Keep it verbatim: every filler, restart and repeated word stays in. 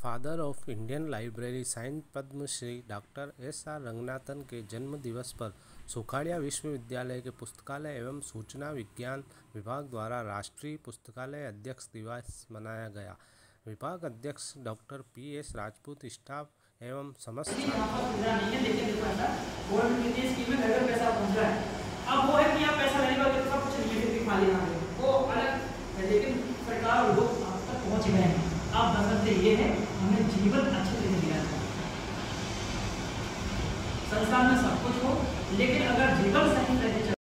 Father of Indian library science Padmashri doctor S R Ranganathan के जन्म दिवस पर सुखाड़िया विश्वविद्यालय के पुस्तकालय एवं सूचना विज्ञान विभाग द्वारा राष्ट्रीय पुस्तकालय अध्यक्ष दिवस मनाया गया। विभाग अध्यक्ष doctor P S Rajput, staff एवं समस्त अब वो है कि आप पैसा लेने वाले सब कुछ रिलेटेड खाली ना है वो अलग है, लेकिन सरकार लोग आप तक पहुंच गए हैं। अब बसंते ये है हमें जीवन अच्छे से दिया जाए। संसार में सब कुछ हो लेकिन अगर जीवन सही रहे